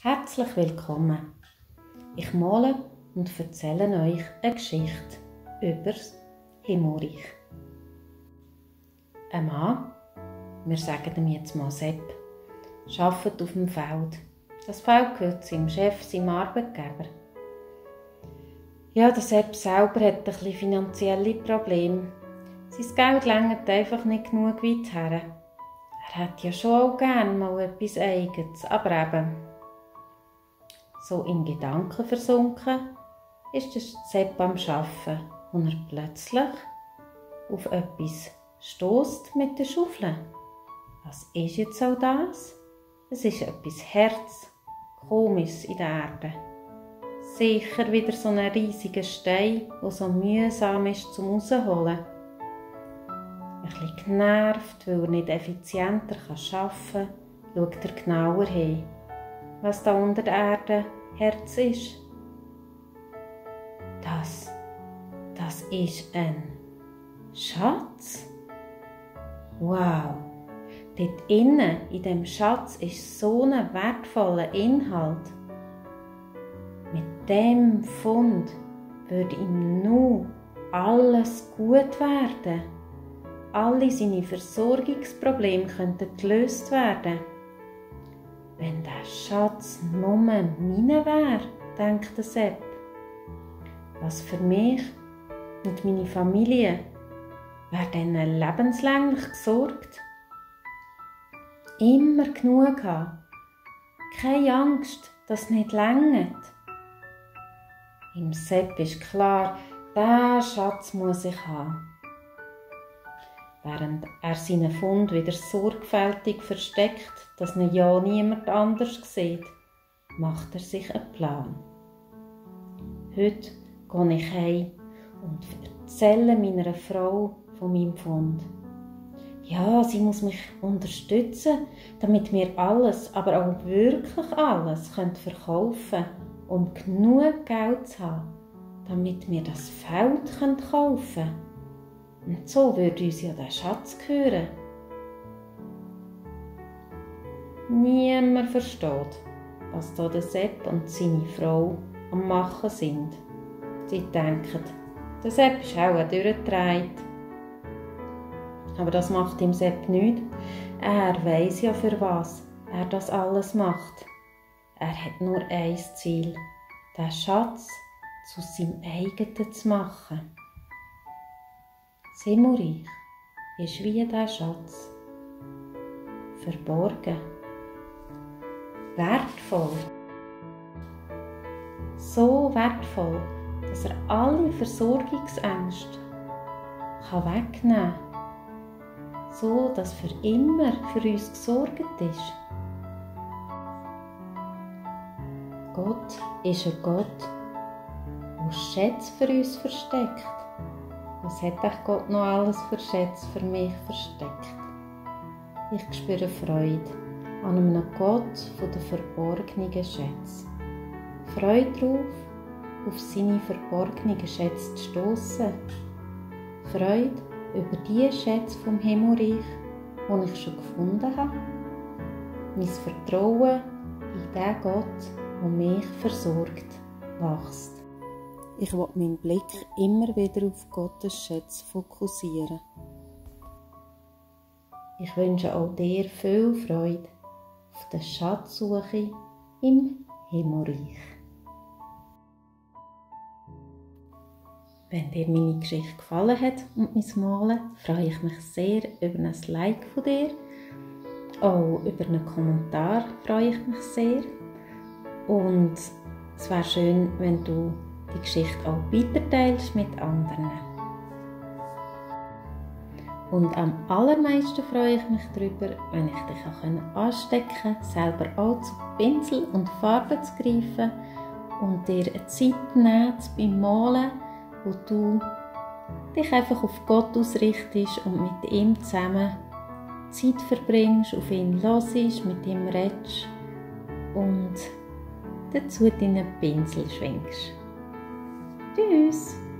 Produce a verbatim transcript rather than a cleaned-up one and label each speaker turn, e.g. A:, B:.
A: Herzlich willkommen. Ich male und erzähle euch eine Geschichte über das Himmelreich. Ein Mann, wir sagen ihm jetzt mal Sepp, arbeitet auf dem Feld. Das Feld gehört seinem Chef, seinem Arbeitgeber. Ja, der Sepp selber hat ein bisschen finanzielle Probleme. Sein Geld reicht einfach nicht genug weit her. Er hätte ja schon auch gerne mal etwas Eigenes, aber eben, so in Gedanken versunken, ist der Sepp am Arbeiten, und er plötzlich auf etwas stösst mit der Schaufel. Was ist jetzt auch das? Es ist etwas Herz, Komisches in der Erde. Sicher wieder so ein riesiger Stein, der so mühsam ist zum Rausholen. Ein bisschen genervt, weil er nicht effizienter arbeiten kann, schaut er genauer hin, was da unter der Erde Herz ist. Das, das ist ein Schatz. Wow, dort innen in dem Schatz ist so ein wertvoller Inhalt. Mit dem Fund würde ihm nur alles gut werden. Alle seine Versorgungsprobleme könnten gelöst werden. Wenn der Schatz nur meine wäre, denkt der Sepp. Was für mich und meine Familie wäre dann lebenslänglich gesorgt. Immer genug haben. Keine Angst, dass es nicht reicht. Im Sepp ist klar, diesen Schatz muss ich haben. Während er seinen Fund wieder sorgfältig versteckt, dass ihn ja niemand anders sieht, macht er sich einen Plan. Heute gehe ich heim und erzähle meiner Frau von meinem Fund. Ja, sie muss mich unterstützen, damit wir alles, aber auch wirklich alles verkaufen können, um genug Geld zu haben, damit wir das Feld kaufen können. Und so würde uns ja der Schatz gehören. Niemand versteht, was da der Sepp und seine Frau am Machen sind. Sie denken, der Sepp ist auch durchgedreht. Aber das macht ihm Sepp nichts. Er weiss ja, für was er das alles macht. Er hat nur ein Ziel, den Schatz zu seinem eigenen zu machen. Das Himmelreich ist wie dieser Schatz. Verborgen. Wertvoll. So wertvoll, dass er alle Versorgungsängste wegnehmen kann, so dass für immer für uns gesorgt ist. Gott ist ein Gott, der Schätze für uns versteckt. Was hat euch Gott noch alles für Schätze für mich versteckt? Ich spüre Freude an einem Gott von den verborgenen Schätzen. Freude darauf, auf seine verborgenen Schätze zu stossen. Freude über die Schätze vom Himmelreich, die ich schon gefunden habe. Mein Vertrauen in den Gott, der mich versorgt, wächst. Ich will meinen Blick immer wieder auf Gottes Schätze fokussieren. Ich wünsche auch dir viel Freude auf der Schatzsuche im Himmelreich. Wenn dir meine Geschichte gefallen hat und mein Malen, freue ich mich sehr über ein Like von dir. Auch über einen Kommentar freue ich mich sehr. Und es wäre schön, wenn du die Geschichte auch weiterteilst mit anderen. Und am allermeisten freue ich mich darüber, wenn ich dich auch anstecken kann, selber auch zu Pinsel und Farben zu greifen und dir eine Zeit nehmen beim Malen, wo du dich einfach auf Gott ausrichtest und mit ihm zusammen Zeit verbringst, auf ihn hörst, mit ihm redest und dazu deinen Pinsel schwingst. Tschüss!